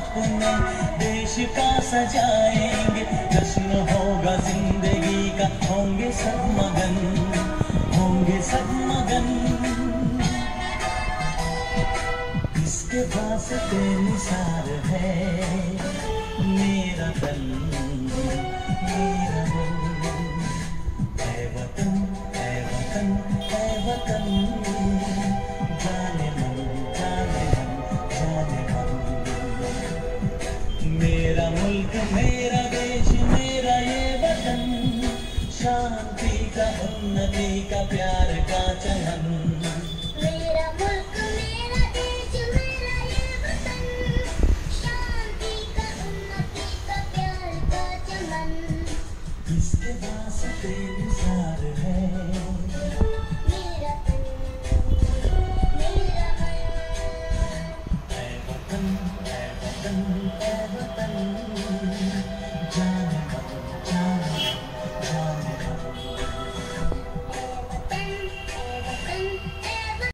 अपने देश का सजाएंगे, जश्न होगा जिंदगी का, होंगे सब मगन, होंगे सब मगन। इसके वास्ते निसार है मेरा तन, मेरा मन। ऐ वतन, ऐ वतन, ऐ वतन, जाने मन, जाने मन, जाने मन। मेरा मुल्क, मेरा देश, मेरा ये वतन, शांति का, उन्नति का, प्यार का चमन। मेरा मुल्क, मेरा देश, मेरा ये वतन, शांति का, उन्नति का, प्यार का चमन। इसके वास्ते निसार है मेरा तन, मेरा मन। ऐ वतन, ऐ वतन, ऐ वतन।